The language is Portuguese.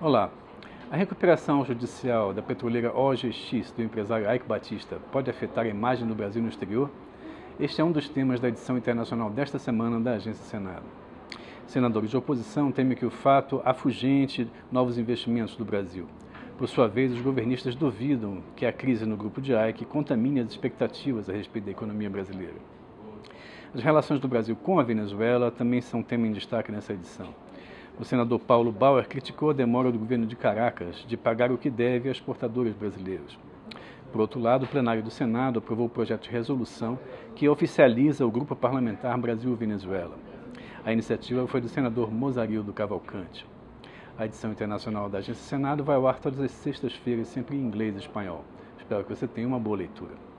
Olá. A recuperação judicial da petroleira OGX do empresário Eike Batista pode afetar a imagem do Brasil no exterior? Este é um dos temas da edição internacional desta semana da Agência Senado. Senadores de oposição temem que o fato afugente novos investimentos do Brasil. Por sua vez, os governistas duvidam que a crise no grupo de Eike contamine as expectativas a respeito da economia brasileira. As relações do Brasil com a Venezuela também são tema em destaque nessa edição. O senador Paulo Bauer criticou a demora do governo de Caracas de pagar o que deve às exportadoras brasileiras. Por outro lado, o plenário do Senado aprovou o projeto de resolução que oficializa o Grupo Parlamentar Brasil-Venezuela. A iniciativa foi do senador Mozarildo Cavalcante. A edição internacional da Agência Senado vai ao ar todas as sextas-feiras, sempre em inglês e espanhol. Espero que você tenha uma boa leitura.